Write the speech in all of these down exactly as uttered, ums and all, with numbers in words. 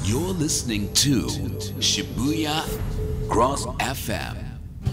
You're listening to Shibuya Cross エフエム.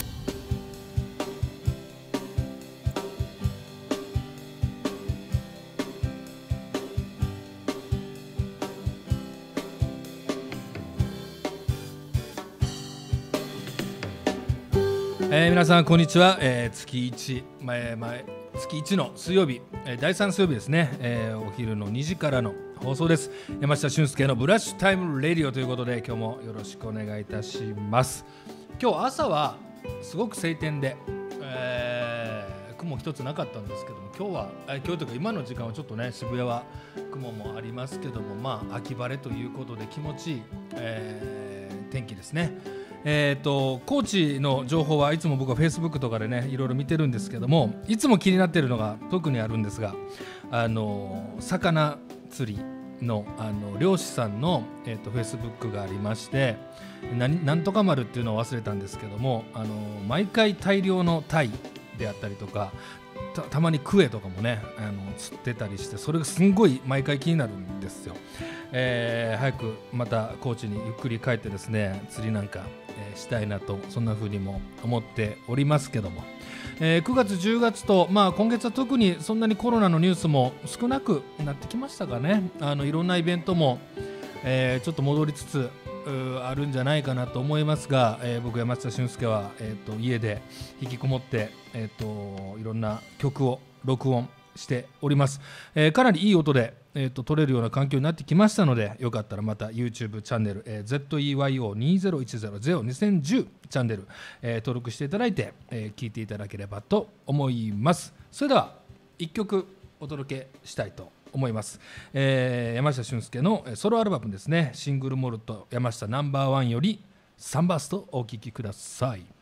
えー、皆さんこんにちは、えー、月いち前前月いちの水曜日、えー、だいさん水曜日ですね、えー、お昼のにじからの放送です。山下俊介のブラッシュタイムレディオということで今日もよろしくお願いいたします。今日朝はすごく晴天で、えー、雲一つなかったんですけども、今日はえ今日というか今の時間はちょっとね渋谷は雲もありますけども、まあ秋晴れということで気持ちいい、えー、天気ですね。えー、と高知の情報はいつも僕は Facebook とかでねいろいろ見てるんですけども、いつも気になっているのが特にあるんですが、あの魚釣り の, あの漁師さんの、えー、と Facebook がありまして、ななんとか丸っていうのを忘れたんですけども、あの毎回大量のタイであったりとか た, たまにクエとかもねあの釣ってたりして、それがすんごい毎回気になるんですよ。えー、早くまた高知にゆっくり帰ってですね釣りなんか、えー、したいなと、そんな風にも思っておりますけども、えー、くがつじゅうがつと、まあ、今月は特にそんなにコロナのニュースも少なくなってきましたかね。あのいろんなイベントも、えー、ちょっと戻りつつあるんじゃないかなと思いますが、えー、僕山下俊介は、えー、と家で引きこもって、えー、といろんな曲を録音しております。えー、かなりいい音で、えー、と撮れるような環境になってきましたので、よかったらまた YouTube チャンネル、えー、ゼットイーワイオーにせんじゅう ゼロにせんじゅうチャンネル、えー、登録していただいて、えー、聞いていただければと思います。それではいっきょくお届けしたいと思います。えー、山下俊介のソロアルバムですね、シングルモルト山下ナンバーワンよりサンバーストお聴きください。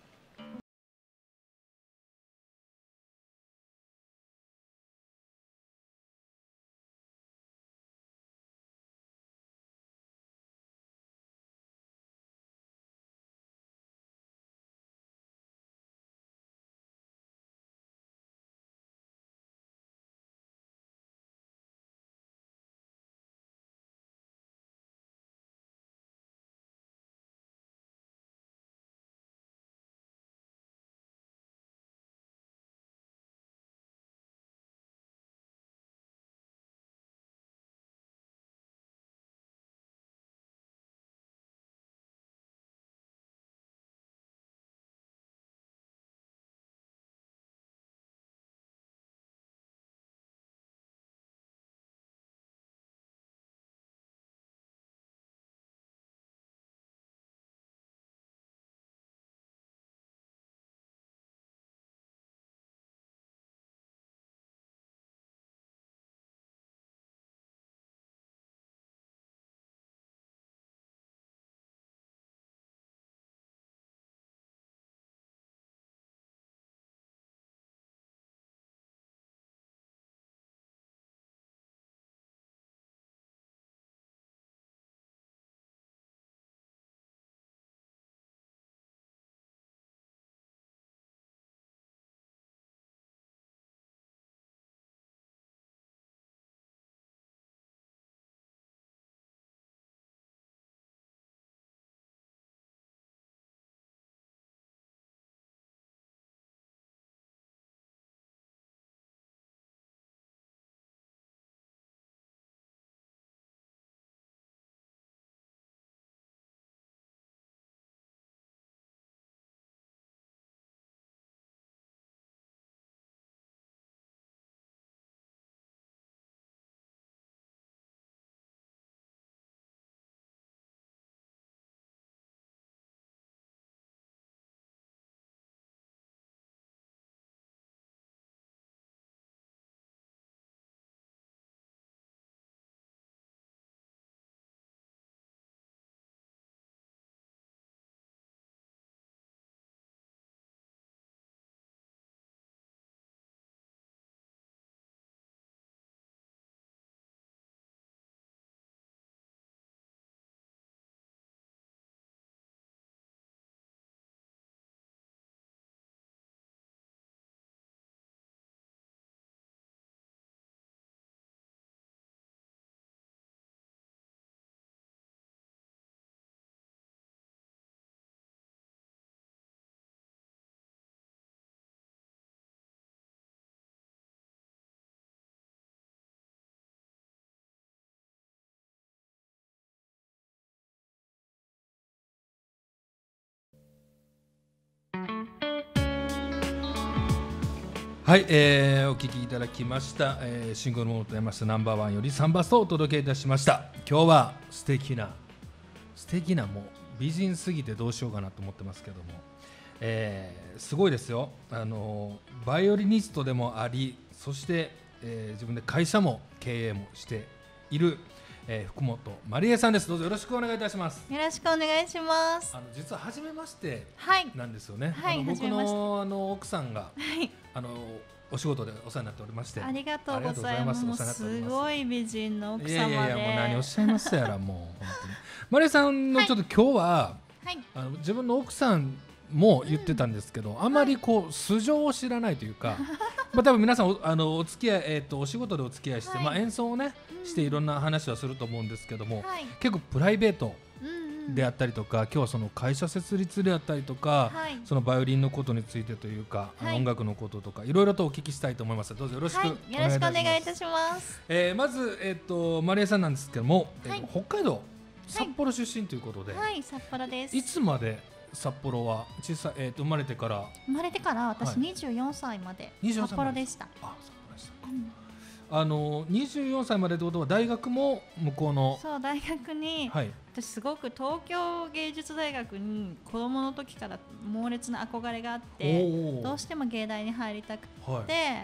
はい、えー、お聞きいただきました、えー、シングルモードと山下ナンバーワンよりサンバストをお届けいたしました。今日は素敵な素敵なもう美人すぎてどうしようかなと思ってますけども、えー、すごいですよ。あのバイオリニストでもあり、そして、えー、自分で会社も経営もしている、えー、福本まりえさんです。どうぞよろしくお願いいたします。 よろしくお願いします。 あの実は初めましてはいなんですよね。 はい、 あの僕初めまして。 のあの奥さんが、 はい、 あのお仕事でお世話になっておりまして、 ありがとうございます。 ありがとうございます。お世話になっております。 すごい美人の奥様で。 いやいやいや、もう何おっしゃいますやら、もう本当に。まりえさんのちょっと今日は、 はい、 あの自分の奥さんも言ってたんですけど、うん、あまりこう素性を知らないというか、まあ多分皆さんおあのお付き合い、えー、とお仕事でお付き合いして、はい、まあ演奏をね、うん、していろんな話はすると思うんですけども、はい、結構プライベートであったりとか、今日はその会社設立であったりとか、はい、そのバイオリンのことについてというか、はい、音楽のこととかいろいろとお聞きしたいと思います。どうぞよろしくお願いいたします。 はい、よろしくお願いいたします。 えー、まず、えー、とまりえさんなんですけども、はい、えー、北海道札幌出身ということで、 はい、はい、札幌です。 いつまで札幌は小さい、えー、と生まれてから生まれてから私にじゅうよんさいまで札幌でした。 あ、札幌でしたか。うん、あのにじゅうよんさいまでということは大学も向こうの、 そう大学に、はい、私すごく東京芸術大学に子供の時から猛烈な憧れがあって、どうしても芸大に入りたくて、はい、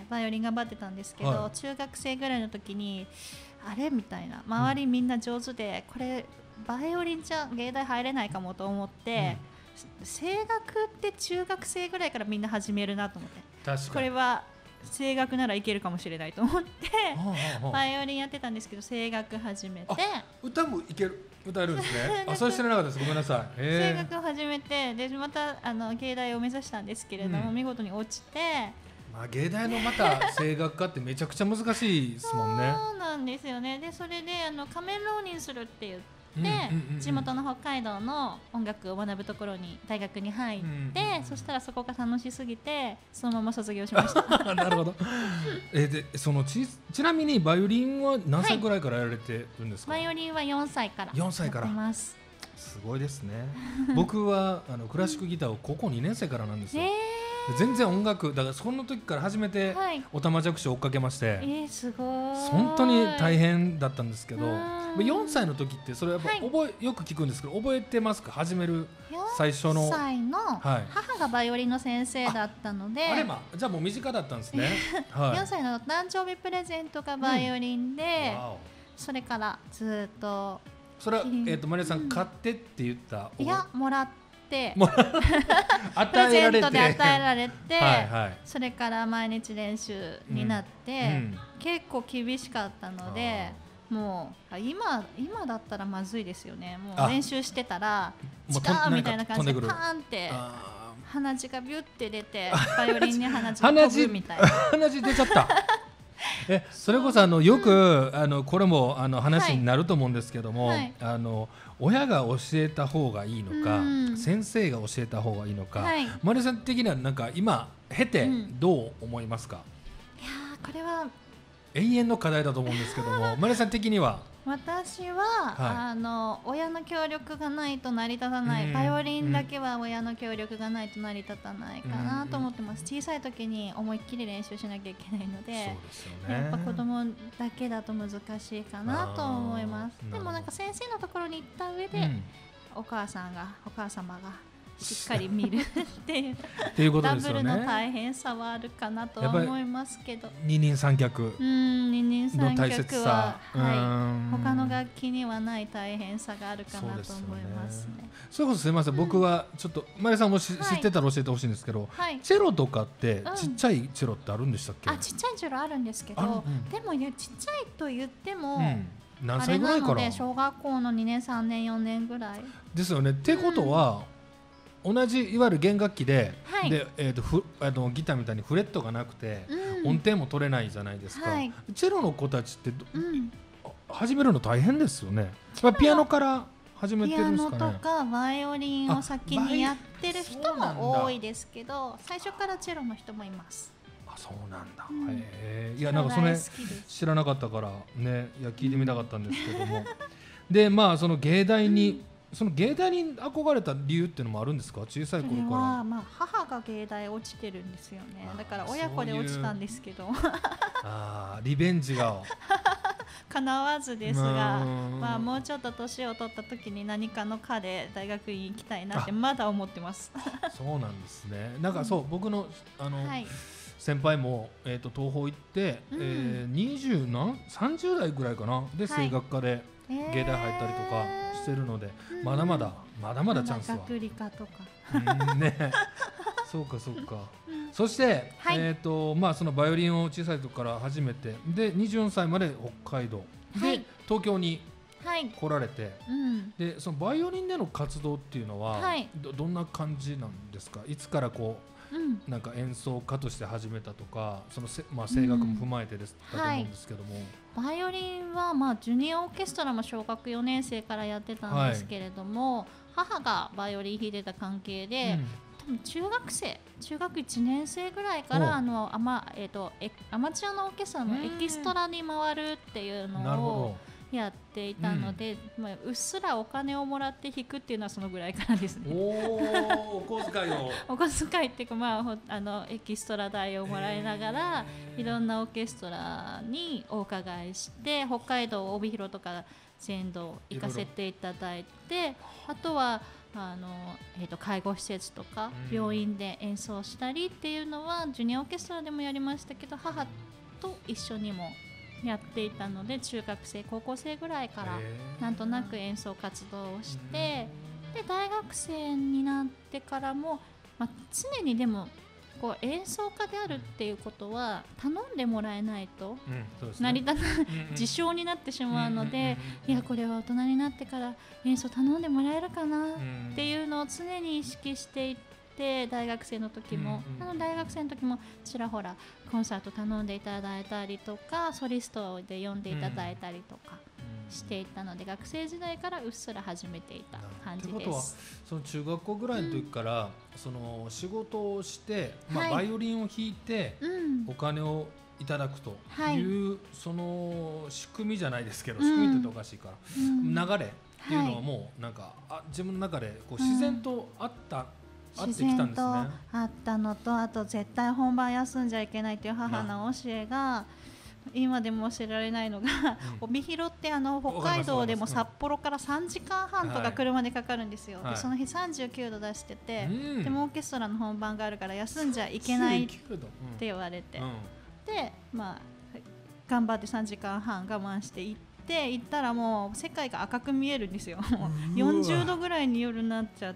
バイオリン頑張ってたんですけど、はい、中学生ぐらいの時にあれみたいな、周りみんな上手で、うん、これバイオリンじゃ芸大入れないかもと思って、うん、声楽って中学生ぐらいからみんな始めるなと思って、 確かにこれは声楽ならいけるかもしれないと思ってバイオリンやってたんですけど、声楽始めて、 歌もいける、歌えるんですね。あ、それ知らなかったです。ごめんなさい。 声楽を始めて、でまたあの芸大を目指したんですけれども、うん、見事に落ちて、 まあ、芸大のまた声楽科ってめちゃくちゃ難しいですもんね。 そうなんですよね。でそれであの仮面浪人するって言ってで、地元の北海道の音楽を学ぶところに大学に入って、うんうんうん、そしたらそこが楽しすぎてそのまま卒業しましたなるほど。えでその ち, ちなみにバイオリンは何歳ぐらいからやられてるんですか？ はい、バイオリンはよんさいからやってます。 すごいですね僕はあのクラシックギターを高校にねん生からなんですよ、えー、全然音楽だからその時から初めておたまじゃくしを追っかけまして、はい、 えー、すごい本当に大変だったんですけど、よんさいの時ってそれやっぱ覚え、はい、よく聞くんですけど覚えてますか？始める最初のよんさいの母がバイオリンの先生だったので、 あ, あれ、まあ、じゃあもう身近だったんですね、 はい、よんさいの誕生日プレゼントがバイオリンで、うん、それからずっとそれは、えー、とマリアさん、うん、買ってって言った？ いや、もらって与えられてプレゼントで与えられてはい、はい、 それから毎日練習になって、うんうん、結構厳しかったので、もう 今, 今だったらまずいですよね。もう練習してたらチカーみたいな感じでパーンって鼻血がビュッて出てバイオリンに鼻血が飛ぶみたいな鼻血出ちゃったえそれこそあのよく、うん、あのこれもあの話になると思うんですけども、はい、あの親が教えた方がいいのか、うん、先生が教えた方がいいのか、はい、マリさん的にはなんか今経てどう思いますか？ うん、いやこれは永遠の課題だと思うんですけどもマリさん的には？ 私は、はい、あの親の協力がないと成り立たない、バイオリンだけは親の協力がないと成り立たないかなと思ってます。小さい時に思いっきり練習しなきゃいけないの で, で、ね、やっぱ子供だけだと難しいかなと思います。でもなんか先生のところに行った上で、うん、お母さんがお母様がしっかり見るっていうっていうことですよね。 ダブルの大変さはあるかなと思いますけど、 二人三脚うん二人三脚は、はい、他の楽器にはない大変さがあるかなと思いますね。 それこそすみません、うん、僕はちょっとマリさんもし、はい、知ってたら教えてほしいんですけど、はい、チェロとかってちっちゃいチェロってあるんでしたっけ？ うん、あちっちゃいチェロあるんですけど、うん、でも、ね、ちっちゃいと言っても、うん、 何歳ぐらいから？ あれなので小学校のにねんさんねんよねんぐらいですよね。ってことは、うん、同じいわゆる弦楽器 で,、はい、でえー、とふあのギターみたいにフレットがなくて、うん、音程も取れないじゃないですか、はい、チェロの子たちって、うん、始めるの大変ですよね。ピアノから始めてるんですかね。 ピアノとかバイオリンを先にやってる人も多いですけど、最初からチェロの人もいます。 あ、そうなんだ、うん、へいやなんかそれ知らなかったからね、いや聞いてみたかったんですけどもでまあその芸大にその芸大に憧れた理由っていうのもあるんですか？小さい頃から。それは、 まあ、母が芸大落ちてるんですよね。だから親子で落ちたんですけどあリベンジが叶わずですが、まあ、もうちょっと年を取った時に何かの科で大学院行きたいなってまだ思ってますそうなんですね。なんかそう、うん、僕の、あの、はい、先輩も、えー、と東宝行って、うんえー、にじゅう何さんじゅう代ぐらいかなで、はい、声楽科で芸大入ったりとかしてるので、えー、まだまだまだまだチャンスは学理科とかねそうかそうか、うん、そして、はいえーとまあ、そのバイオリンを小さい時から始めてでにじゅうよんさいまで北海道で、はい、東京に来られて、はいうん、でそのバイオリンでの活動っていうのは、はい、ど, どんな感じなんですか？いつからこう、うん、なんか演奏家として始めたとかそのせ、まあ、声楽も踏まえてです、うん、だと思うんですけども、 はい、バイオリンは、まあ、ジュニアオーケストラも小学よねん生からやってたんですけれども、はい、母がバイオリン弾いてた関係で、うん、中学生中学いちねん生ぐらいからあのアマ、えーと、えアマチュアのオーケストラのエキストラに回るっていうのをやっていたので、うんまあ、うっすらお金をもらって弾くっていうのはそのぐらいからですね。 おお小遣いをお小遣いっていうか、まあ、あのエキストラ代をもらいながらいろんなオーケストラにお伺いして北海道帯広とか全土行かせていただいてあとはあの、えー、と介護施設とか病院で演奏したりっていうのはジュニアオーケストラでもやりましたけど母と一緒にもやっていたので中学生高校生ぐらいからなんとなく演奏活動をしてで大学生になってからも、まあ、常にでもこう演奏家であるっていうことは頼んでもらえないと成り立たない自称になってしまうのでいやこれは大人になってから演奏頼んでもらえるかなっていうのを常に意識していって大学生の時もあの大学生の時もちらほらコンサート頼んでいただいたりとかソリストで呼んでいただいたりとかしていたので学生時代からうっすら始めていた感じです。 ってことはその中学校ぐらいの時から、うん、その仕事をして、まあはい、バイオリンを弾いて、うん、お金をいただくという、はい、その仕組みじゃないですけど、うん、仕組みって言うとおかしいから、うん、流れっていうのはもうなんか、はい、あ自分の中でこう自然とあった、うん自然とあったのとあと絶対本番休んじゃいけないという母の教えが今でも教えられないのが、うん、帯広ってあの北海道でも札幌からさんじかんはんとか車でかかるんですよ、はい、でその日さんじゅうきゅうど出してて、はい、でもオーケストラの本番があるから休んじゃいけないって言われて、うん、でまあ頑張ってさんじかんはん我慢して行ってで行ったらもう世界が赤く見えるんですよよんじゅうどぐらいに夜になっちゃって、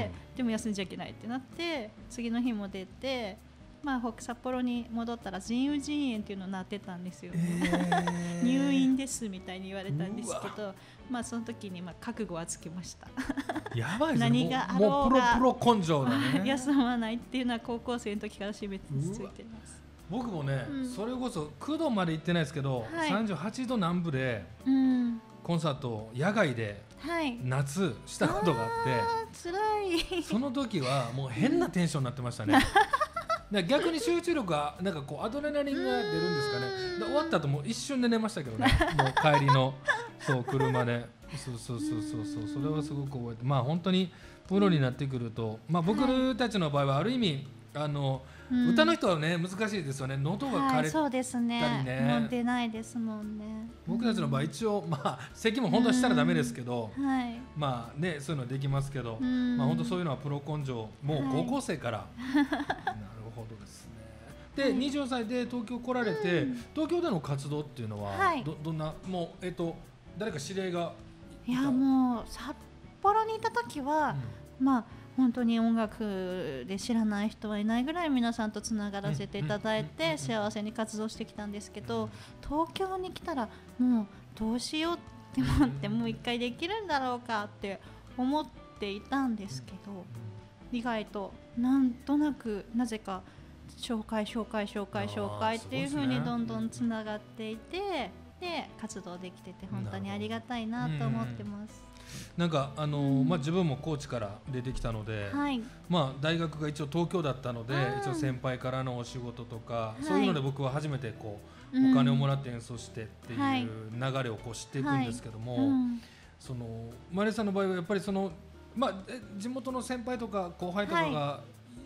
うん、でも休んじゃいけないってなって次の日も出て、まあ、札幌に戻ったら腎盂腎炎っていうのになってたんですよ、えー、入院ですみたいに言われたんですけど、まあ、その時にまあ覚悟はつけましたやばいですね何があろうがもうプロプロ根性だね休まないっていうのは高校生の時から締めついてます。 僕もね、うん、それこそきゅうどまで行ってないですけど、はい、さんじゅうはちど南部でコンサートを野外で夏したことがあって、はい、 辛いその時はもう変なテンションになってましたね逆に集中力がなんかこうアドレナリンが出るんですかねで終わった後もう一瞬で寝ましたけどねもう帰りのそう車でそうそうそうそうそうそれはすごく覚えてまあ本当にプロになってくると、まあ、僕たちの場合はある意味あのうん、歌の人はね難しいですよね喉が枯れたりね、はい、 そうですねもう出ないですもんね僕たちの場合一応、まあ、咳も本当はしたらダメですけど、 うんはい、 まあねそういうのはできますけど、うんまあ、本当そういうのはプロ根性もう高校生から、はい、なるほどですねで、はい、にじゅうよんさいで東京来られて、うん、東京での活動っていうのは ど, どんなもう、えー、と誰か知り合いがいやもう札幌にいた時は、うん、まあ本当に音楽で知らない人はいないぐらい皆さんとつながらせていただいて幸せに活動してきたんですけど東京に来たらもうどうしようって思ってもう一回できるんだろうかって思っていたんですけど意外となんとなくなぜか紹介紹介紹介紹介っていう風にどんどんつながっていてで活動できてて本当にありがたいなと思ってます。 なんかあのーまあ、自分も高知から出てきたので、はいまあ、大学が一応東京だったので一応先輩からのお仕事とか、はい、そういうので僕は初めてこう、うん、お金をもらって演奏してっていう流れをこう知っていくんですけども、はいうん、 そのマレーさんの場合はやっぱりその、まあ、地元の先輩とか後輩とかが、はい、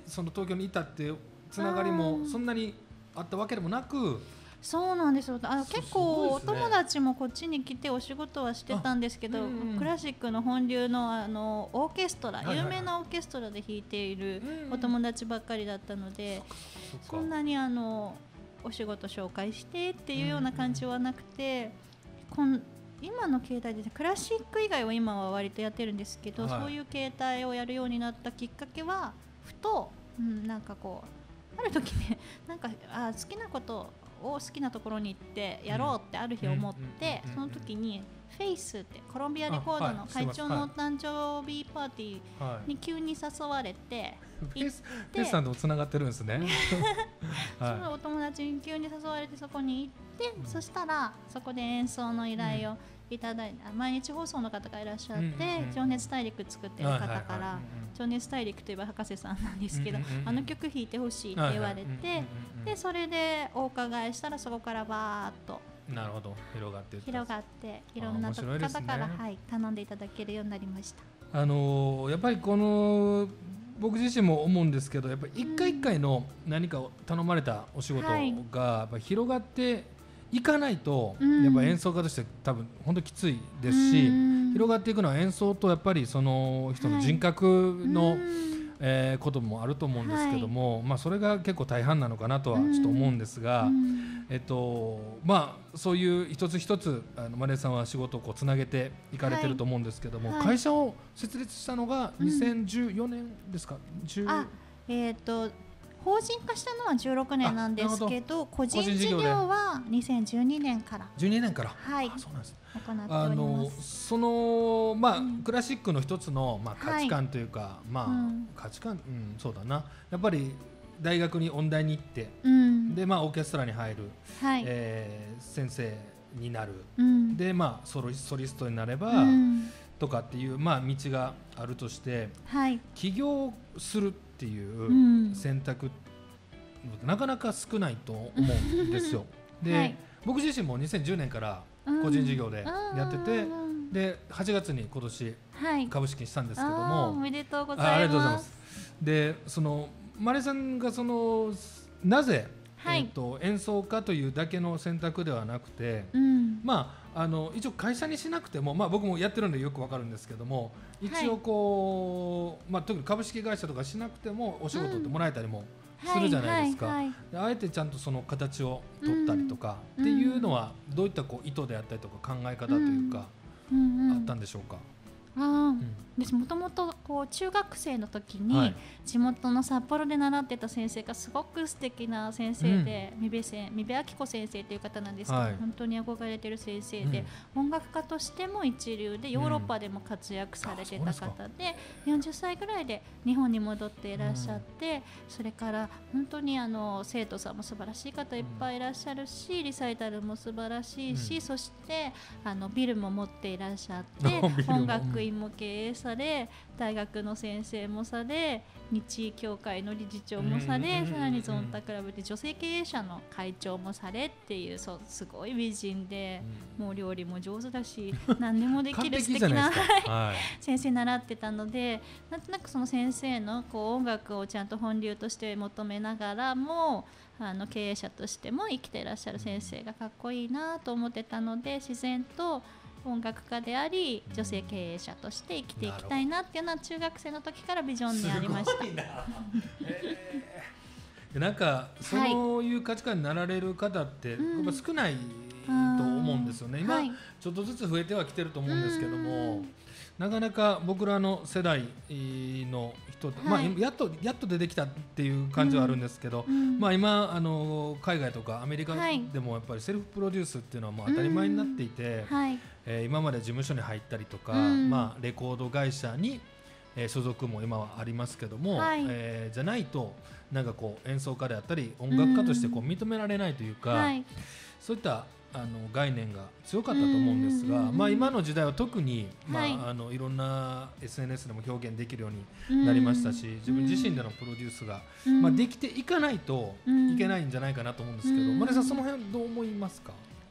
その東京にいたってつながりもそんなにあったわけでもなく。 そうなんですよ。あの結構お友達もこっちに来てお仕事はしてたんですけど、うんうん、クラシックの本流のあのオーケストラ、はいはいはい、有名なオーケストラで弾いているお友達ばっかりだったので、うん、そ, そんなにあのお仕事紹介してっていうような感じはなくて、うんうん、こん今の携帯でクラシック以外は今は割とやってるんですけど、はい、そういう携帯をやるようになったきっかけはふと、うん、なんかこうある時ねなんかあ好きなことを好きなところに行ってやろうってある日思って、その時にフェイスってコロンビアレコードの会長のお誕生日パーティーに急に誘われて行って、フェイスさんともつながってるんですねそのお友達に急に誘われてそこに行って、うん、そしたらそこで演奏の依頼をいただいて、うん、毎日放送の方がいらっしゃって、うんうんうん、情熱大陸作ってる方から、情熱大陸といえば博士さんなんですけど、うんうんうん、あの曲弾いてほしいって言われて、でそれでお伺いしたらそこからバーっとなるほど広がって広がっていろんな方から、ねはい、頼んでいただけるようになりました。 あのー、やっぱりこの僕自身も思うんですけど、やっぱり一回一回の何かを頼まれたお仕事がやっぱ広がっていかないと、やっぱ演奏家として多分本当にきついですし、広がっていくのは演奏とやっぱりその人の人格の、はいえー、こともあると思うんですけども、はいまあ、それが結構大半なのかなとはちょっと思うんですが、えっとまあ、そういう一つ一つあのマレーさんは仕事をこうつなげていかれてると思うんですけども、はい、会社を設立したのがにせんじゅうよねんですか、うん、 あえーと法人化したのはじゅうろくねんなんですけど、個人事業はにせんじゅうにねんからじゅうにねんから、 はい、 あそうなんです、 行っております。あのその、まあうん、クラシックの一つの、まあ、価値観というか、はい、まあ、うん、価値観、うん、そうだな、やっぱり大学に音大に行って、うん、でまあ、オーケストラに入る、はいえー、先生になる、うん、でまあ、ソロ、ソリストになれば、うん、とかっていう、まあ、道があるとして、はい、起業するっていう選択、うん、なかなか少ないと思うんですよで、はい、僕自身もにせんじゅうねんから個人事業でやってて、うん、ではちがつに今年株式にしたんですけども、 はい、おめでとうございます。 あ、ありがとうございます。でそのマレさんがそのなぜ、はいえー、と演奏家というだけの選択ではなくて、うんまあ、あの一応会社にしなくても、まあ、僕もやってるんでよくわかるんですけども、一応こう、はいまあ、特に株式会社とかしなくてもお仕事ってもらえたりもするじゃないですか、はいはいはい、あえてちゃんとその形を取ったりとか、うん、っていうのはどういったこう意図であったりとか考え方というか、うんうんうん、あったんでしょうか。 あうん、私もともとこう中学生の時に地元の札幌で習ってた先生がすごく素敵な先生で、うん、三部せ三部明子先生という方なんですけど、はい、本当に憧れてる先生で、うん、音楽家としても一流でヨーロッパでも活躍されてた方で、うん、よんじゅっさいぐらいで日本に戻っていらっしゃって、うん、それから本当にあの生徒さんも素晴らしい方いっぱいいらっしゃるし、リサイタルも素晴らしいし、うん、そしてあのビルも持っていらっしゃって音楽院も経営され、大学の先生もされ、日医協会の理事長もされ、さらにゾンタクラブで女性経営者の会長もされっていう、そうすごい美人で、うん、もう料理も上手だし何でもできる素敵な先生習ってたので、なんとなくその先生のこう音楽をちゃんと本流として求めながらも、あの経営者としても生きていらっしゃる先生がかっこいいなと思ってたので、自然と音楽家であり女性経営者として生きていきたいなっていうのは中学生の時からビジョンにありました。すごいな、 えー、なんかそういう価値観になられる方ってやっぱ少ないと思うんですよね、うん、今、はい、ちょっとずつ増えてはきてると思うんですけども、なかなか僕らの世代の人、はい、まあ、やっとやっと出てきたっていう感じはあるんですけど、うんうん、まあ、今あの海外とかアメリカでもやっぱりセルフプロデュースっていうのはもう当たり前になっていて、うんはい、えー、今まで事務所に入ったりとか、うん、まあ、レコード会社に、えー、所属も今はありますけども、はい、えー、じゃないとなんかこう演奏家であったり音楽家としてこう認められないというか、うんはい、そういったあの概念が強かったと思うんですが、まあ、今の時代は特に、まあはい、あのいろんな エスエヌエス でも表現できるようになりましたし、自分自身でのプロデュースが、まあ、できていかないといけないんじゃないかなと思うんですけど、マネさんその辺どう思いますか？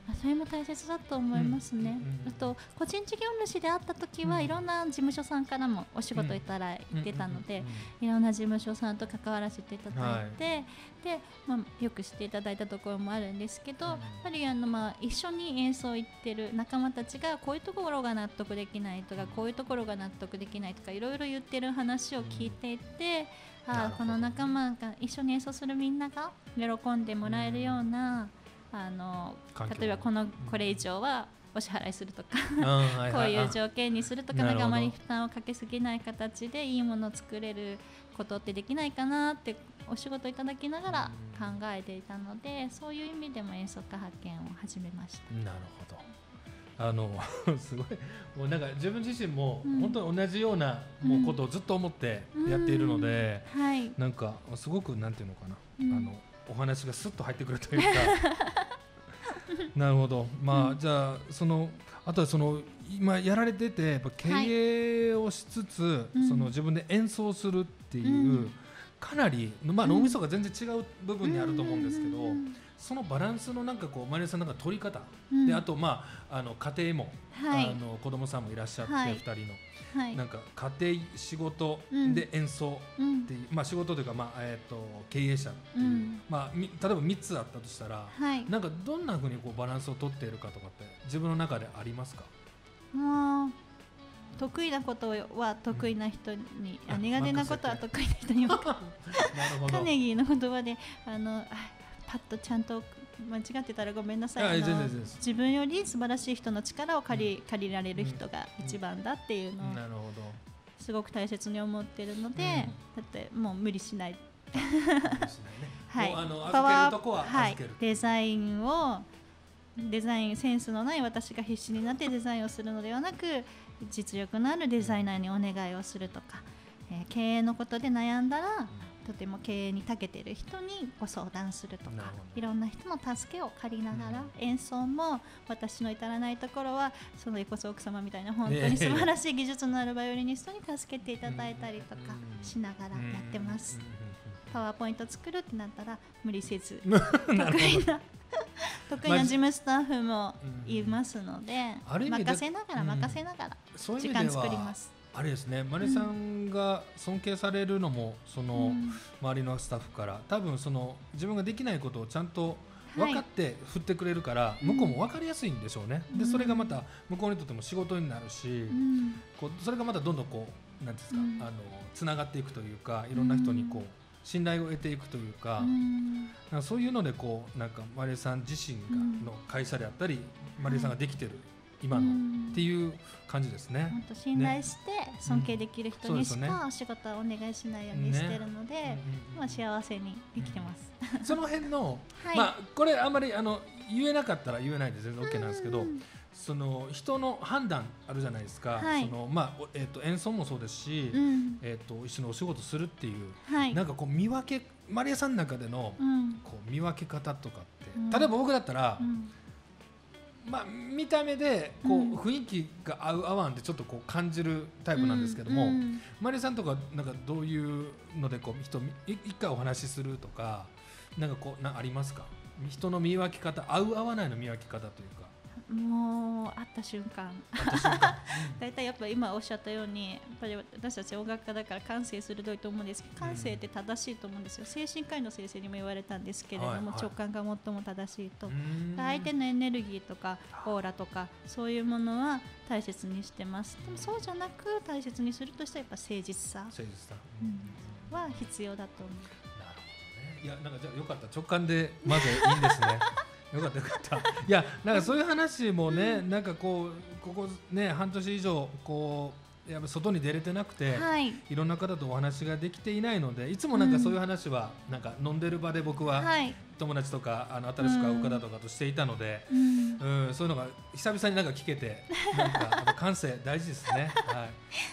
それも大切だと思いますね、うん、あと個人事業主であった時は、うん、いろんな事務所さんからもお仕事いただいてたので、いろんな事務所さんと関わらせていただいて、はい、で、まあ、よくしていただいたところもあるんですけど、うん、やっぱりあの、まあ、一緒に演奏行ってる仲間たちがこういうところが納得できないとか、こういうところが納得できないとかいろいろ言ってる話を聞いていて、うん、あこの仲間が一緒に演奏するみんなが喜んでもらえるような、うん、あの例えばこのこれ以上はお支払いするとかこういう条件にするとか、なんかあまり負担をかけすぎない形でいいものを作れることってできないかなってお仕事いただきながら考えていたので、そういう意味でも演奏家発見を始めました。 なるほど。あのすごいもうなんか自分自身も本当に同じようなもうことをずっと思ってやっているので、 うんはい、 なんかすごくなんていうのかな、うん、あのお話がスッと入ってくるというかなるほど。まあ、うん、じゃあそのあとはその今やられててやっぱ経営をしつつ、はい、その自分で演奏するっていう、うん、かなり、まあ、脳みそが全然違う部分にあると思うんですけど、うん、そのバランスのなんかこうマリアさんなんか取り方、うん、であとまああの家庭も、はい、あの子供さんもいらっしゃって、はい、ふたりの、はい、なんか家庭仕事で演奏っていう、うん、まあ仕事というかまあえっと経営者っていう、うん、まあ例えばみっつあったとしたら、はい、なんかどんな風にこうバランスを取っているかとかって自分の中でありますか？ あ得意なことは得意な人に、うん、苦手なことは得意な人にもカーネギーの言葉であのパッとちゃんと間違ってたらごめんなさい、あの自分より素晴らしい人の力を借り、うん、借りられる人が一番だっていうのをすごく大切に思っているので、うん、だってもう無理しない、はい、パワー、はい、デザインをデザインセンスのない私が必死になってデザインをするのではなく、実力のあるデザイナーにお願いをするとか、えー、経営のことで悩んだら、うん、とても経営に長けている人にご相談するとか、いろんな人の助けを借りながら、うん、演奏も私の至らないところはそのこそ奥様みたいな本当に素晴らしい技術のあるバイオリニストに助けていただいたりとかしながらやってます。パワーポイント作るってなったら無理せず得意な得意な事務スタッフもいますので、任せながら任せながら時間作ります。 あれですね、マリさんが尊敬されるのもその周りのスタッフから、多分その自分ができないことをちゃんと分かって振ってくれるから、向こうも分かりやすいんでしょうね。でそれがまた向こうにとっても仕事になるし、こうそれがまたどんどんこうなんですか、あのつながっていくというか、いろんな人にこう信頼を得ていくというか、うん、なんかそういうのでこうなんかマリさん自身がの会社であったり、うん、マリさんができてる今の、うん、っていう感じですね。 本当信頼して尊敬できる人にしかお仕事はお願いしないようにしてるので、ね、まあ、幸せに生きてます、 うん、その辺の、はい、まあこれあんまりあの言えなかったら言えないで全然 OK なんですけど、うん、その人の判断あるじゃないですか、はい、そのまあえー、と演奏もそうですし、うん、えー、と一緒にお仕事するっていう、はい、なんかこう見分けマリアさんの中での、うん、こう見分け方とかって、うん、例えば僕だったら、うん、まあ、見た目でこう、うん、雰囲気が合う合わんってちょっとこう感じるタイプなんですけども、うんうん、マリアさんとかなんかどういうのでこう人一回お話しするとかなんかこうなありますか？人の見分け方、合う合わないの見分け方というか。 もう会った瞬間だいたいやっぱ今おっしゃったようにやっぱり私たち音楽家だから感性鋭いと思うんですけど、感性って正しいと思うんですよ。精神科医の先生にも言われたんですけれども、はいはい、直感が最も正しいと。相手のエネルギーとかオーラとかそういうものは大切にしてます。でもそうじゃなく大切にするとしたらやっぱ誠実さ、 誠実さ、 うん、は必要だと思う。 なるほどね。いやなんかじゃあよかった、直感でまずいいんですねよかったよかったいやなんかそういう話もね、うん、なんかこうここね半年以上こうやっぱ外に出れてなくて、はい、いろんな方とお話ができていないので、いつもなんかそういう話は、うん、なんか飲んでる場で僕は、はい、友達とかあの新しく会う方とかとしていたので、うんうん、そういうのが久々になんか聞けてなんか感性大事ですね、はい、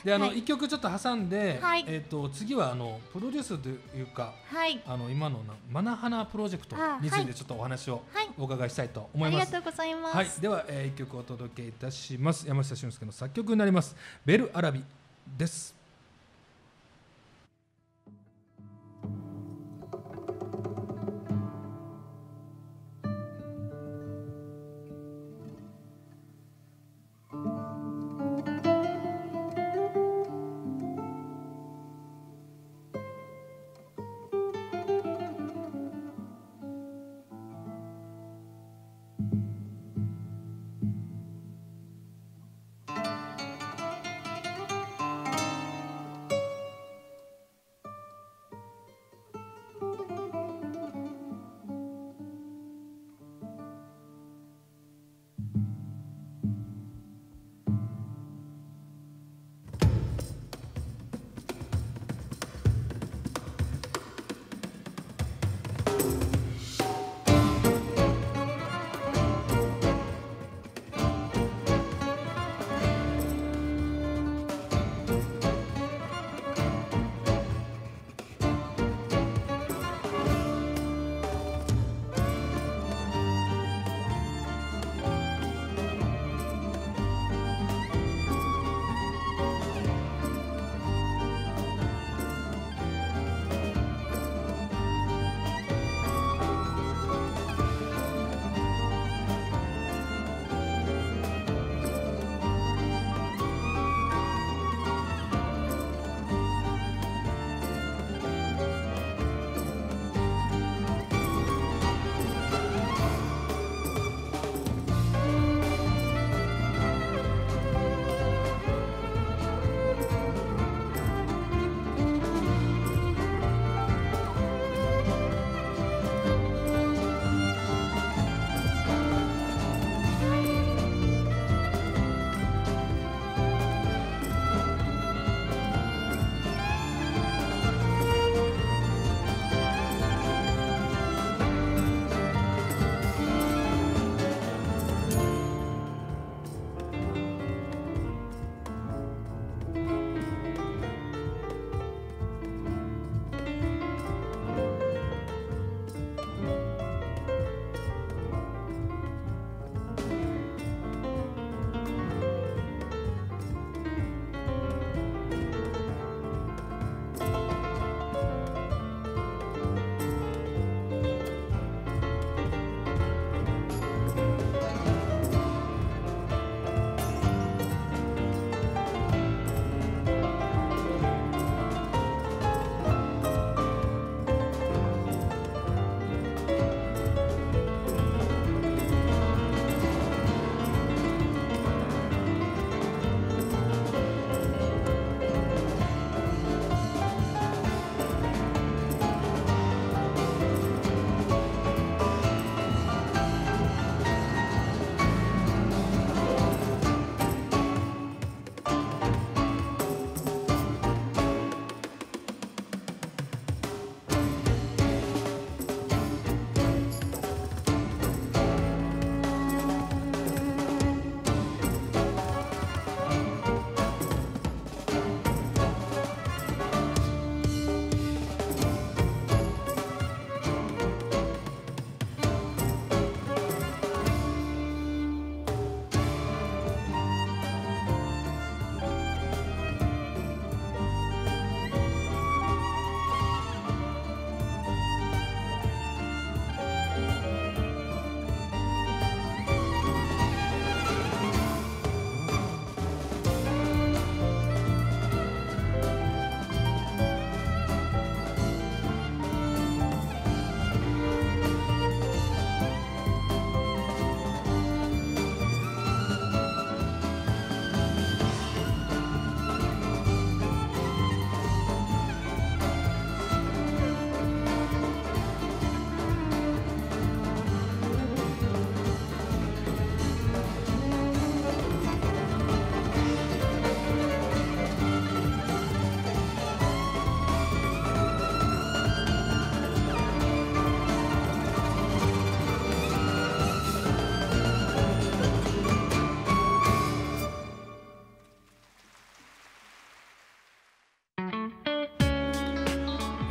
であの、はい、いっきょくちょっと挟んで、はい、えー、と次はあのプロデュースというか、はい、あの今のマナハナプロジェクトについてちょっとお話をお伺いしたいと思います。 ありがとうございます、 はい、では、えー、いっきょくお届けいたします。山下俊介の作曲になりますベルアラビです。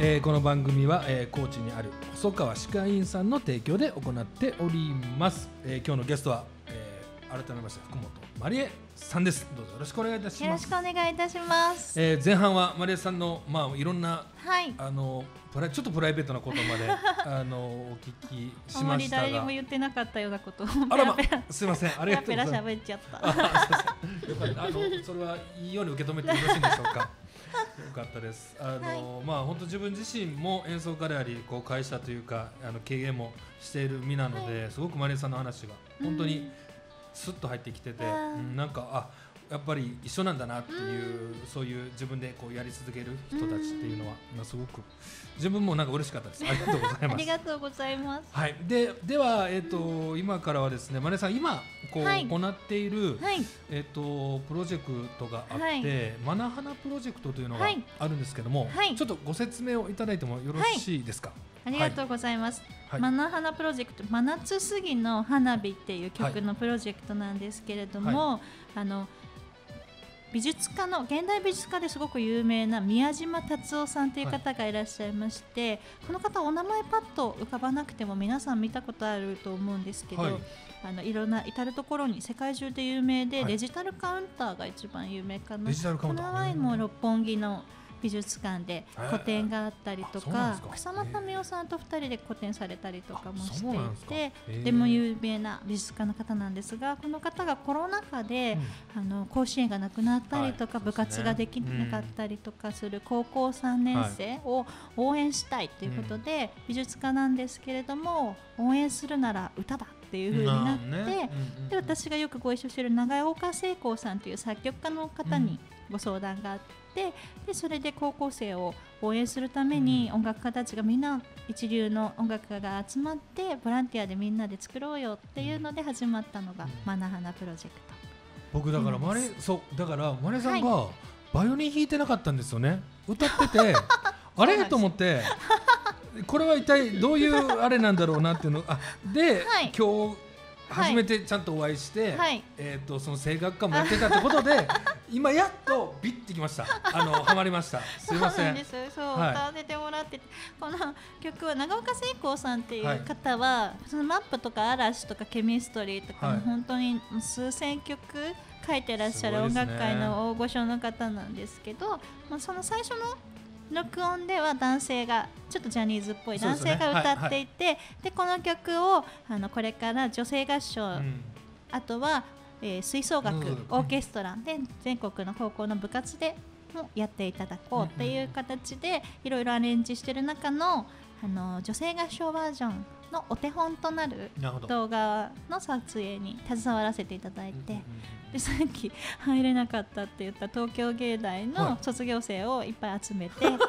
えー、この番組は、えー、高知にある細川歯科医院さんの提供で行っております。えー、今日のゲストは、えー、改めまして福本まりえさんです。どうぞよろしくお願いいたします。 よろしくお願いいたします。 えー、前半はまりえさんの、まあ、いろんな、 はい、 あのプラちょっとプライベートなことまであのお聞きしましたが、あまり誰にも言ってなかったようなことをあら、ま、すいません、ありがとうございます。 ペラペラ喋っちゃった。 あ、よかった。あのそれはいいように受け止めてよろしいんでしょうか。よかったです。あの、はい、まあ本当自分自身も演奏家であり、こう会社というかあの経営もしている身なので、はい、すごくまりえさんの話が本当にスッと入ってきてて、うん、なんかあやっぱり一緒なんだなっていう、うん、そういう自分でこうやり続ける人たちっていうのは、うん、すごく自分もなんか嬉しかったです。ありがとうございます。 ありがとうございます。 はい。でではえっ、ー、と、うん、今からはですね、まりえさん今こう、はい、行っている、はい、えっ、ー、とプロジェクトがあって、はい、マナハナプロジェクトというのがあるんですけども、はい、ちょっとご説明をいただいてもよろしいですか。 はい、ありがとうございます。はい、マナハナプロジェクト、真夏杉の花火っていう曲のプロジェクトなんですけれども、はい、あの美術家の現代美術家ですごく有名な宮島達夫さんという方がいらっしゃいまして、はい、この方お名前パッと浮かばなくても皆さん見たことあると思うんですけど、はい、あのいろんな至る所に世界中で有名で、はい、デジタルカウンターが一番有名かな。 デジタルカウンター、 この前も六本木の美術館で個展があったりとか、草間民生さんとふたりで個展されたりとかもしていて、とても有名な美術家の方なんですが、この方がコロナ禍で、うん、あの甲子園がなくなったりとか、はい、部活ができなかったりとかする高校さんねん生を応援したいということで、はい、美術家なんですけれども応援するなら歌だっていう風になって、ね、で私がよくご一緒している長岡聖光さんという作曲家の方にご相談があって、で, でそれで高校生を応援するために音楽家たちがみんな一流の音楽家が集まってボランティアでみんなで作ろうよっていうので始まったのがマナハナプロジェクト。 僕だからマレそうだからマレさんがバイオリン弾いてなかったんですよね。歌っててあれと思ってこれは一体どういうあれなんだろうなっていうのあで、はい、今日初めてちゃんとお会いして、はい、えー、とその声楽家もやってたってことで今やっとビッてきました。あのハマりました。すいません。 そうなんです。そう、はい、歌わせてもらってこの曲は長岡聖光さんっていう方は、はい、そのマップとか嵐とかケミストリーとかも本当に数千曲書いてらっしゃる音楽界の大御所の方なんですけど、まあ、その最初の録音では男性がちょっとジャニーズっぽい男性が歌っていて、で、ね、はいはい、この曲をあのこれから女性合唱、うん、あとは、えー、吹奏楽、うん、オーケストラで全国の高校の部活でもやっていただこうっていう形でいろいろアレンジしている中の、あの女性合唱バージョンのお手本となる動画の撮影に携わらせていただいて、うんうんうん、でさっき入れなかったって言った東京芸大の卒業生をいっぱい集めて、はい、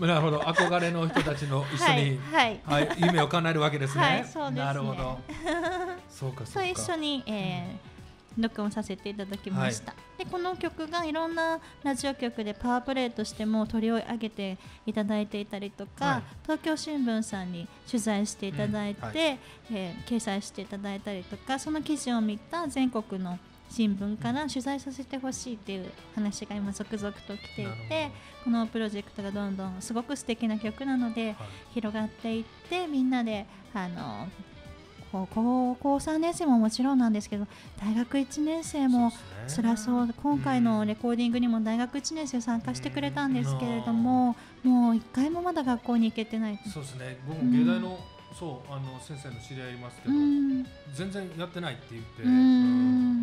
なるほど、憧れの人たちの一緒に、はいはいはい、夢を叶えるわけですね。 はい、そうですね。 なるほどそうかそうか。 一緒に、えー録音させていただきました、はい、でこの曲がいろんなラジオ局でパワープレイとしても取り上げていただいていたりとか、はい、東京新聞さんに取材していただいて、うんはい、えー、掲載していただいたりとか、その記事を見た全国の新聞から取材させてほしいっていう話が今続々と来ていて、このプロジェクトがどんどんすごく素敵な曲なので、はい、広がっていってみんなであの高校さんねん生ももちろんなんですけど、大学いちねん生も辛そう、今回のレコーディングにも大学いちねん生参加してくれたんですけれども、もういっかいもまだ学校に行けてない。 そうですね、僕も芸大の、うん、そうあの先生の知り合いいますけど、うん、全然やってないって言って、うん、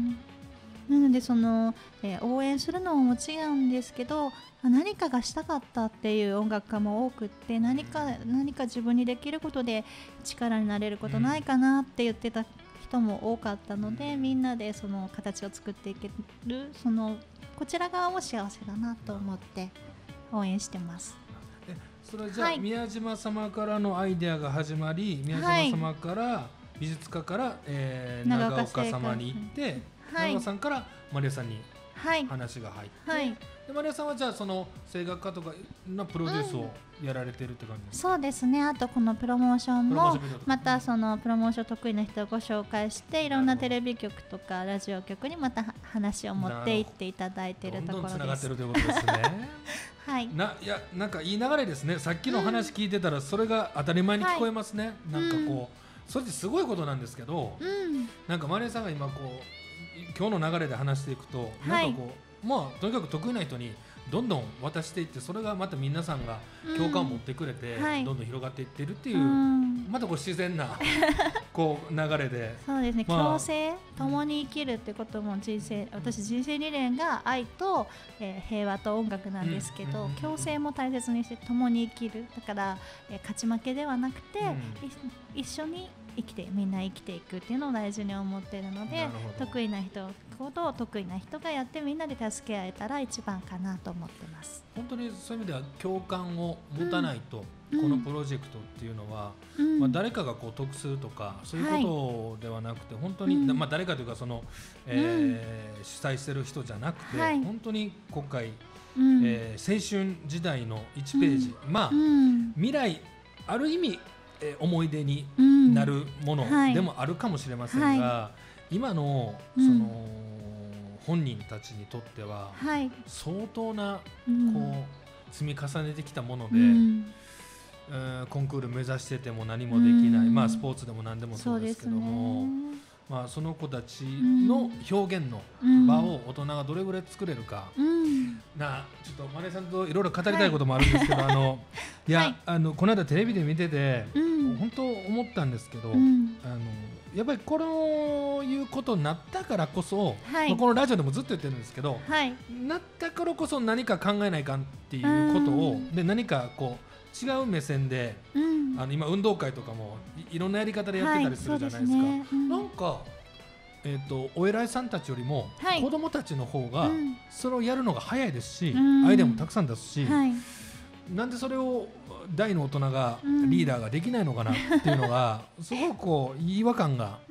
なのでその、えー、応援するのももちろんですけど、何かがしたかったっていう音楽家も多くって、何か何か自分にできることで力になれることないかなって言ってた人も多かったので、みんなでその形を作っていける、そのこちら側も幸せだなと思って応援してます。 えそれじゃあ、はい、宮島様からのアイデアが始まり、宮島様から、はい、美術家から、えー、長岡様に行って、はい、長岡さんからマリアさんに話が入って、はい、でマリアさんはじゃあその声楽家とかのプロデュースをやられてるって感じですか？ うん、そうですね。あとこのプロモーションもまたそのプロモーション得意な人をご紹介して、いろんなテレビ局とかラジオ局にまた話を持っていっていただいているところです。 どんどんつながってるということですね。 ははい、 ないやなんかいい流れですね。さっきの話聞いてたらそれが当たり前に聞こえますね、はい、なんかこう、うん、それってすごいことなんですけど、うん、なんかマリエさんが今こう今日の流れで話していくと、はい、なんかこうまあとにかく得意な人にどんどん渡していって、それがまた皆さんが共感を持ってくれて、うんはい、どんどん広がっていってるっていう、うん、またこう自然なこう流れでそうですね、まあ、共生共に生きるってことも人生、私人生理念が愛と、えー、平和と音楽なんですけど、うん、共生も大切にして共に生きる、だから、えー、勝ち負けではなくて、うん、一緒に生きてみんな生きていくっていうのを大事に思っているので、得意な人ほど得意な人がやってみんなで助け合えたら一番かなと思ってます。 本当にそういう意味では共感を持たないと、うん、このプロジェクトっていうのは、うんまあ、誰かがこう得するとかそういうことではなくて、はい、本当に、うんまあ、誰かというかその、えーうん、主催してる人じゃなくて、はい、本当に今回、うんえー、青春時代のいちページ、うん、まあ、うん、未来ある意味えー、思い出になるものでもあるかもしれませんが、うんはい、今の、その、うん、本人たちにとっては、はい、相当な、うん、こう積み重ねてきたもので、うんえー、コンクール目指してても何もできない、うんまあ、スポーツでも何でもそうですけども、まあ、その子たちの表現の場を大人がどれぐらい作れるか、うん、なちょっとマネさんといろいろ語りたいこともあるんですけど、はい、あのいや、はい、あのこの間テレビで見てて、うん、本当思ったんですけど、うん、あのやっぱりこういうことになったからこそ、はいまあ、このラジオでもずっと言ってるんですけど、はい、なったからこそ何か考えないかんっていうことを、で何かこう違う目線で、うん、あの今運動会とかも い, いろんなやり方でやってたりするじゃないですか、はいですねうん、なんか、えー、とお偉いさんたちよりも、はい、子どもたちの方がそれをやるのが早いですし、うん、アイデアもたくさん出すし、はい、なんでそれを大の大人がリーダーができないのかなっていうのがすごくこう違和感があって、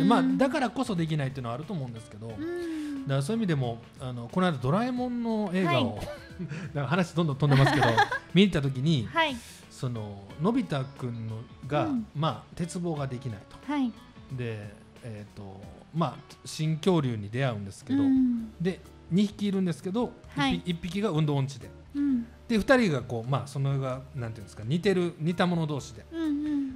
まあ、だからこそできないっていうのはあると思うんですけど、だからそういう意味でもあのこの間ドラえもんの映画を、はいなんか話どんどん飛んでますけど見に行った時に、はい、そののび太くんのが、うんまあ、鉄棒ができないと、はい、で、えーとまあ、新恐竜に出会うんですけど、うん、でにひきいるんですけど、はい、いっぴきが運動音痴で、うん、でふたりがこう、まあ、そのがなんていうんですか似てる似た者同士で、うんうん、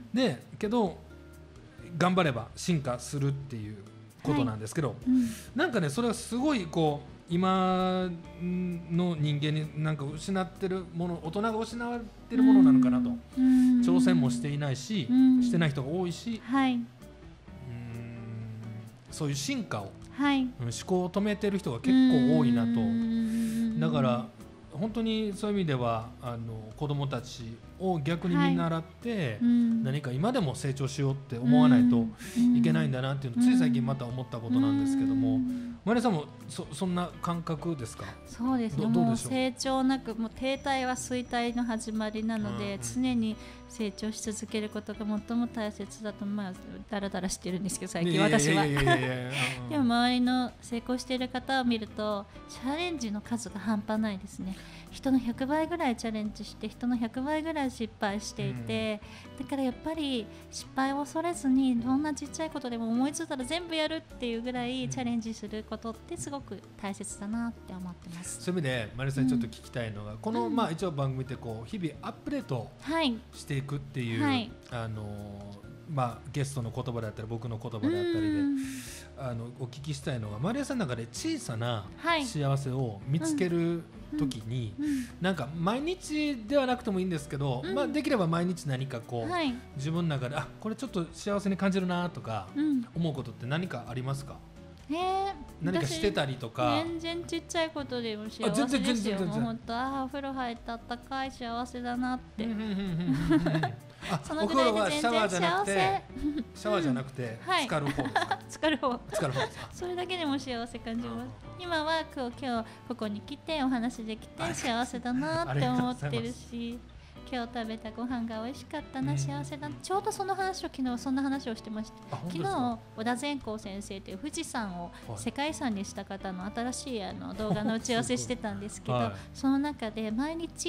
でけど頑張れば進化するっていうことなんですけど、はいうん、なんかねそれはすごいこう今の人間になんか失ってるもの、大人が失われてるものなのかなと、挑戦もしていないし、してない人が多いし、はい、うーんそういう進化を、はい、思考を止めてる人が結構多いなと。だから本当にそういう意味ではあの子どもたちを逆に見習って、はい、何か今でも成長しようって思わないといけないんだなっていうのをつい最近また思ったことなんですけども、マリアさんも そ, そんな感覚ですか？ そうですね、もう成長なくもう停滞は衰退の始まりなので、うん、常に成長し続けることが最も大切だと、まあだらだらしてるんですけど最近私はでも周りの成功している方を見るとチャレンジの数が半端ないですね。人のひゃくばいぐらいチャレンジして人のひゃくばいぐらい失敗していて、うん、だからやっぱり失敗を恐れずにどんなちっちゃいことでも思いついたら全部やるっていうぐらいチャレンジすることってすごく大切だなって思ってます。 そういう意味でマリさんにちょっと聞きたいのが、うん、この、まあ、一応番組ってこう日々アップデートしていくっていう、はい、あのまあ、ゲストの言葉だったり僕の言葉だったりであのお聞きしたいのが、マリアさんの中で小さな幸せを見つける時に、はいうんうん、なんか毎日ではなくてもいいんですけど、うんまあ、できれば毎日何かこう、はい、自分の中であこれちょっと幸せに感じるなとか思うことって何かありますか？ えー、 何かしてたりとか。 全然ちっちゃいことでも幸せですよ。もう本当あお風呂入ったあったかい幸せだなってあお風呂はシャワーじゃなくてシャワーじゃなくて浸かる方ですか？ 浸かる方浸かる方それだけでも幸せ感じます。今は今日、今日ここに来てお話できて幸せだなって思ってるし今日食べたご飯が美味しかったな、うん、幸せだな。ちょうどその話を昨日そんな話をしてました。昨日小田善光先生という富士山を世界遺産にした方の新しいあの動画の打ち合わせしてたんですけど、はい、その中で毎日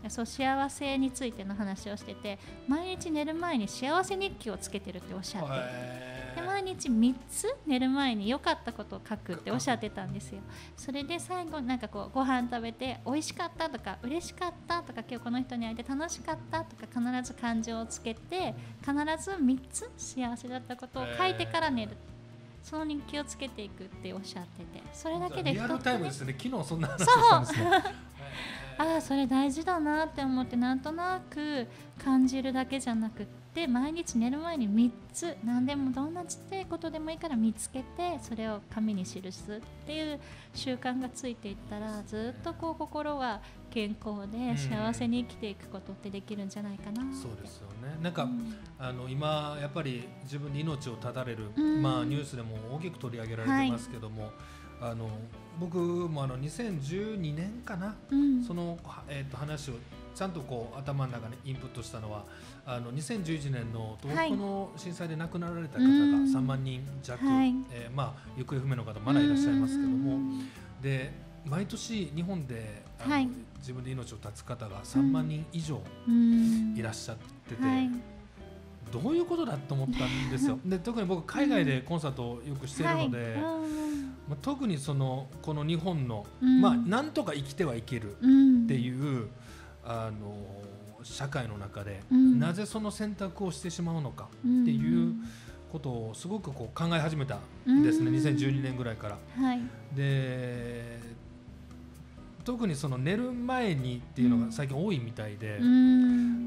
そう幸せについての話をしてて、毎日寝る前に幸せ日記をつけてるっておっしゃって、で毎日みっつ寝る前に良かったことを書くっておっしゃってたんですよ。それで最後なんかこうご飯食べて美味しかったとか嬉しかったとか今日この人に会えて楽しかったとか必ず感情をつけて、必ずみっつ幸せだったことを書いてから寝る、その日記をつけていくっておっしゃってて、それだけでリアルタイムですね。昨日そんな話をしたんですね。 ああそれ大事だなって思って、なんとなく感じるだけじゃなくって毎日寝る前にみっつ、何でもどんなちっちゃいことでもいいから見つけてそれを紙に記すっていう習慣がついていったら、ずっとこう心が健康で幸せに生きていくことってできるんじゃないかなって、うん、 そうですよね。なんか、うん、あの今やっぱり自分に命を絶たれる、 うん、 まあ、ニュースでも大きく取り上げられてますけども、はい、あの僕もあのにせんじゅうにねんかな、うん、その、えー、と話をちゃんとこう頭の中にインプットしたのは、あのにせんじゅういちねんの東北の震災で亡くなられた方がさんまんにん弱、はい、えーまあ、行方不明の方まだいらっしゃいますけども、で毎年日本であの、はい、自分で命を絶つ方がさんまんにん以上いらっしゃってて、はい、どういうことだと思ったんですよ。で特に僕海外でコンサートをよくしているので、はい、まあ、特にそのこの日本の、うん、まあ、なんとか生きてはいけるっていう、うん、あの社会の中で、うん、なぜその選択をしてしまうのかっていうことをすごくこう考え始めたんですね、うん、にせんじゅうにねんぐらいから、はい、で特にその寝る前にっていうのが最近多いみたいで、うん、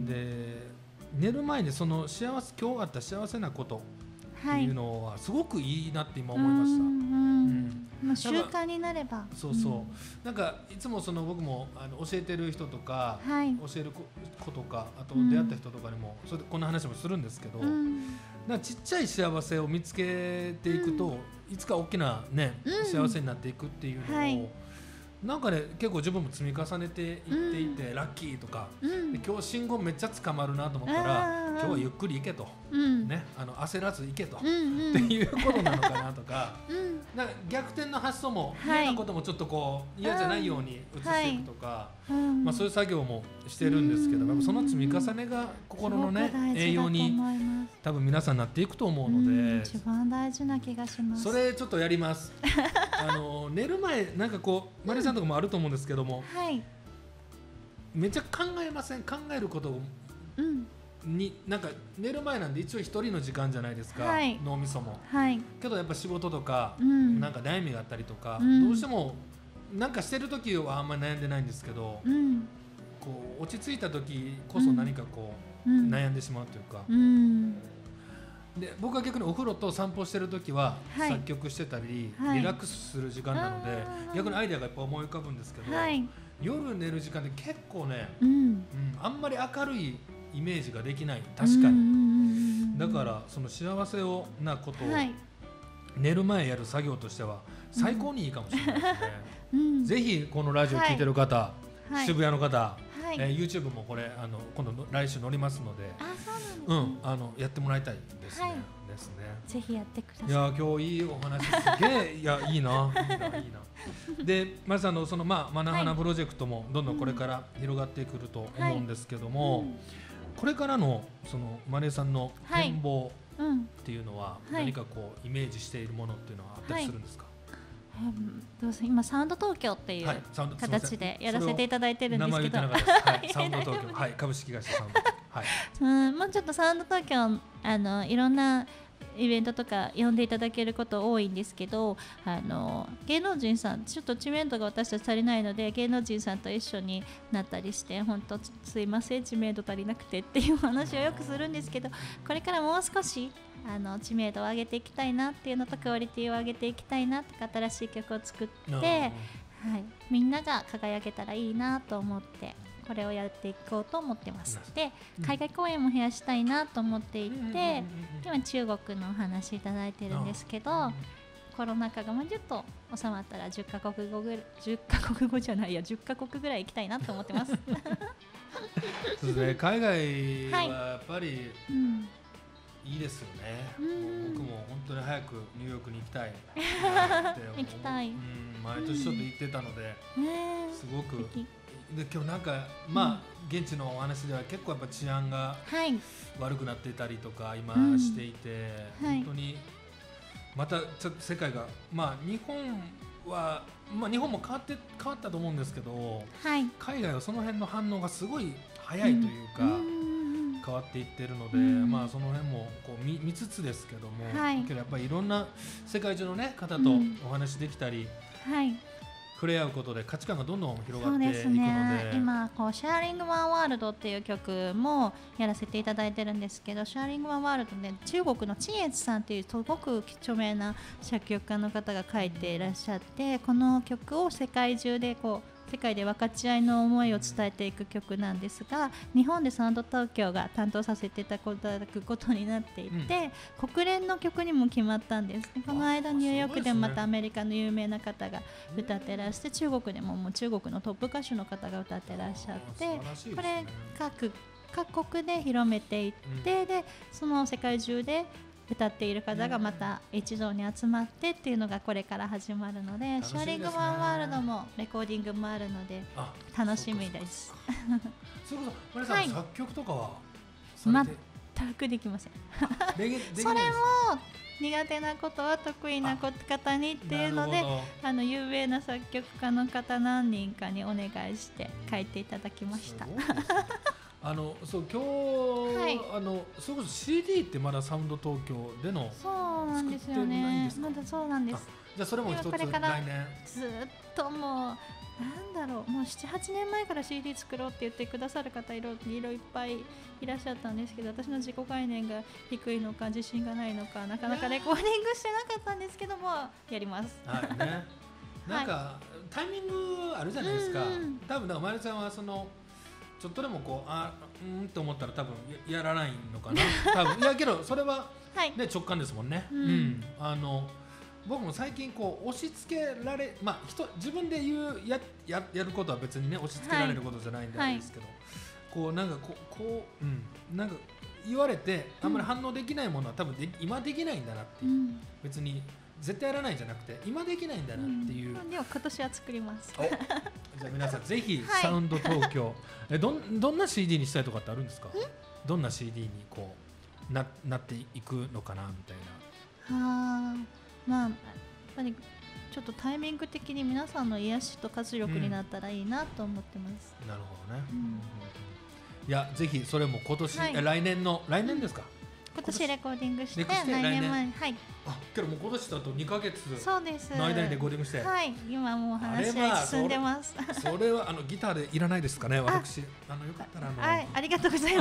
で寝る前にその幸せ今日あった幸せなことっていうのはすごくいいなって今思いました。うんまあ、習慣になればそうそう、うん、なんかいつもその僕もあの教えてる人とか、はい、教える子とかあと出会った人とかにも、うん、それでこんな話もするんですけど、うん、なんかちっちゃい幸せを見つけていくと、うん、いつか大きな、ね、うん、幸せになっていくっていうのを、はい、なんかね結構自分も積み重ねていっていて、うん、ラッキーとか、うん、で今日信号めっちゃ捕まるなと思ったら今日はゆっくり行けと、うんね、あの焦らず行けと、うんうん、っていうことなのかなとか、うん、なんか逆転の発想も、はい、嫌なこともちょっとこう嫌じゃないように移していくとか、はいまあ、そういう作業もしてるんですけど、うん、その積み重ねが心の、ね、栄養に多分皆さんなっていくと思うので、うん、 一番大事な気がします。 それちょっとやりますあの寝る前なんかこうマリさんとかもあると思うんですけども、うんはい、めっちゃ考えません？考えることを、うんになんか寝る前なんで一応一人の時間じゃないですか、はい、脳みそも、はい、けどやっぱ仕事とか、うん、なんか悩みがあったりとか、うん、どうしてもなんかしてる時はあんまり悩んでないんですけど、うん、こう落ち着いた時こそ何かこう、うん、悩んでしまうというか、うん、で僕は逆にお風呂と散歩してる時は作曲してたり、はい、リラックスする時間なので、逆にアイデアがやっぱ思い浮かぶんですけど、はい、夜寝る時間で結構ね、うんうん、あんまり明るいイメージができない。確かにだからその幸せをなことを寝る前やる作業としては最高にいいかもしれないですね、うん、ぜひこのラジオ聞いてる方、はい、渋谷の方、はいえー、YouTube もこれあの今度来週載りますので、あ、そうなんですね、うん、あのやってもらいたいですね、はい、ですね。 ぜひやってください。 いや今日いいお話すげえいやいいないいないいなでまずあのそのまあマナハナプロジェクトもどんどんこれから広がってくると思うんですけども、はいうんこれからのそのマネさんの展望っていうのは何かこうイメージしているものっていうのはあったりするんですか？ はい、どうぞ今サウンド東京っていう形でやらせていただいてるんですけど、 名前言ってなかったです。はい、サウンド東京、はい、株式会社サウンド東京、はい、 うんもうちょっとサウンド東京あのいろんなイベントとか呼んでいただけること多いんですけど、あの芸能人さんちょっと知名度が私たち足りないので芸能人さんと一緒になったりして本当すいません知名度足りなくてっていう話をよくするんですけど、これからもう少しあの知名度を上げていきたいなっていうのとクオリティを上げていきたいなとか新しい曲を作って、はい、みんなが輝けたらいいなと思ってこれをやっていこうと思ってます。で、海外公演も増やしたいなと思っていて、今中国のお話いただいてるんですけど、コロナ禍がもうちょっと収まったらじゅっカ国語ぐらいじゅっカ国語じゃないやじゅっカ国ぐらい行きたいなと思ってます。 そうですね、海外はやっぱり、はいうんいいですよね、うん、僕も本当に早くニューヨークに行きたいって行きたい、うん、 毎年ちょっと行ってたので、うん、すごくで今日なんかまあ、うん、現地のお話では結構やっぱ治安が悪くなっていたりとか今していて、うん、本当にまたちょっと世界がまあ日本はまあ日本も変わって変わったと思うんですけど、はい、海外はその辺の反応がすごい早いというか、うん、変わっていってるので、うん、まあその辺もこう 見, 見つつですけども、はい、けどやっぱりいろんな世界中のね方とお話できたり、うん、はい。触れ合うことで価値観がどんどん広がっていくので、そうですね、 今こうシェアリングワンワールドっていう曲もやらせていただいてるんですけど、シェアリングワンワールドで中国のチンエツさんっていうすごく著名な作曲家の方が書いていらっしゃって、この曲を世界中でこう世界で分かち合いの思いを伝えていく曲なんですが、日本でサウンド東京が担当させていただくことになっていて、うん、国連の曲にも決まったんです。この間ニューヨークでもまたアメリカの有名な方が歌ってらして、中国でももう中国のトップ歌手の方が歌ってらっしゃって、ね、これ各各国で広めていって、うん、でその世界中で歌っている方がまた一堂に集まってっていうのがこれから始まるので、ね、シェアリングワンワールドもレコーディングもあるので楽しみです。 それこそマリさん、はい、作曲とかは全くできません。それも苦手なことは得意な方にっていうので、あの有名な作曲家の方何人かにお願いして書いていただきました。 あのそう今日、はい、あのそれこそ シーディー ってまだサウンド東京でのそうなんですよね。まだそうなんです。 じゃあそれも一つ来年ずっともうなんだろう、もう ななはちねんまえから シーディー 作ろうって言ってくださる方いろいろいっぱいいらっしゃったんですけど、私の自己概念が低いのか自信がないのかなかなかレコーディングしてなかったんですけども、やります。 はいね。なんか、はい、タイミングあるじゃないですか。多分だからまりさんはそのちょっとでもこうあうんと思ったら多分 や, やらないのかな多分いやけどそれは、ね、はい、直感ですもんね、うんうん、あの僕も最近こう押し付けられ、まあ、人自分で言う や, や, やることは別にね押し付けられることじゃないんであれですけど、はい、こうなんかこうこう、うん、なんか言われてあんまり反応できないものは多分で今できないんだなっていう、うん、別に絶対やらないんじゃなくて今できないんだなっていう、 うん、でも今年は作ります。 じゃあ皆さんぜひサウンド東京、はい、え ど, どんな シーディー にしたいとかってあるんですか？どんな シーディー にこう な, なっていくのかなみたいな。 はあ、まあやっぱりちょっとタイミング的に皆さんの癒しと活力になったらいいなと思ってます、 うん、なるほどね、うん、いやぜひそれも今年、はい、来年の来年ですか？ 今年レコーディングして来年前、はい。 あ、けどもう今年だとにかげつそうですの間にレコーディングして、 はい、今もう話し合い進んでます。 それはあのギターでいらないですかね、私。あのよかったらあの、 はい、ありがとうございます。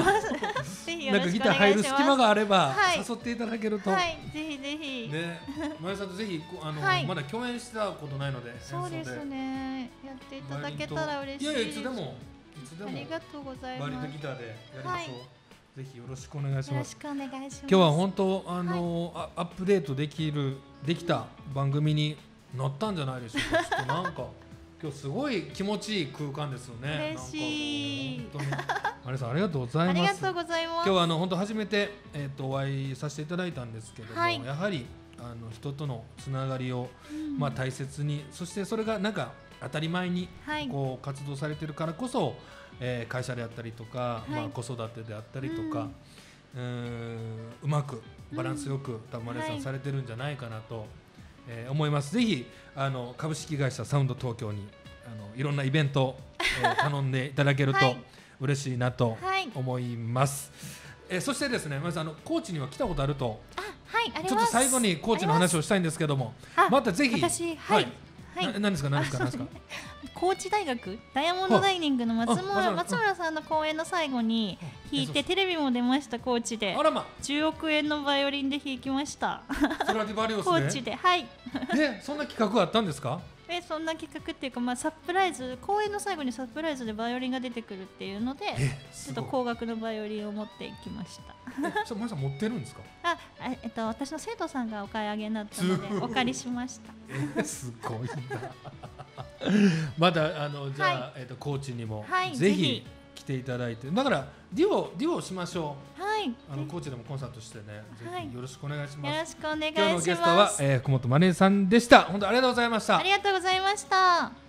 ぜひよろしくお願いします。なんかギター入る隙間があれば、はい、誘っていただけると、 はい、ぜひぜひ。 ね、まやさんとぜひあの、はい、まだ共演したことないので、 そうですね。やっていただけたら嬉しいです。 いやいやいつでもいつでもありがとうございます。 バリとギターでやりましょう。はい、ぜひよろしくお願いします。 よろしくお願いします。 今日は本当あの、はい、アップデートできるできた番組になったんじゃないでしょうか。ちょっとなんか今日すごい気持ちいい空間ですよね。 嬉しい。 本当にマリさんありがとうございます。 ありがとうございます。 今日はあの本当初めてえっ、ー、とお会いさせていただいたんですけども、はい、やはりあの人とのつながりを、うん、まあ大切に、そしてそれがなんか当たり前にこう活動されてるからこそ。えー、会社であったりとか、はい、まあ、子育てであったりとか、うん、うーんうまくバランスよく多分マリさんされてるんじゃないかなと、はい、えー、思います。ぜひあの株式会社サウンド東京にあのいろんなイベント、えー、頼んでいただけると嬉しいなと思います、はい、えー、そしてですねマリさんあの高知には来たことあると、 あ、はい、あります。 ちょっと最後に高知の話をしたいんですけども、またぜひ私、はい、はい、 何ですか何ですか何ですか。 高知大学ダイヤモンドダイニングの松村松村さんの講演の最後に弾いてテレビも出ました。高知でじゅうおくえんのバイオリンで弾きました。 ストラディバリウスで高知で、はい。 でそんな企画あったんですか？ えそんな企画っていうか、まあ、サプライズ講演の最後にサプライズでバイオリンが出てくるっていうのでちょっと高額のバイオリンを持っていきました。 え、それマリさん持ってるんですか？ あ、えっと私の生徒さんがお買い上げになったのでお借りしました。 えすごいな。まだあのじゃあ、はい、えっと高知にも、はい、ぜひ来ていただいて、だからデュオデュオしましょう。はい。あの高知でもコンサートしてね、はい、ぜひよろしくお願いします。 よろしくお願いします。 今日のゲストは、えー、福本真音さんでした。本当ありがとうございました。 ありがとうございました。